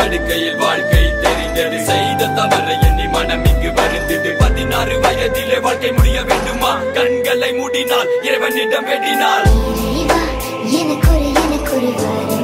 படுக்கையில் வாழ்க்கை தெரிந்தது. செய்த தவறை எண்ணி மனம் இங்கு வருந்தது. 16 வயதிலே வாழ்க்கை முடிய வேண்டுமா? கண்களை மூடினால் இறைவனிடம் வேண்டினால் எனக்கு ஒரு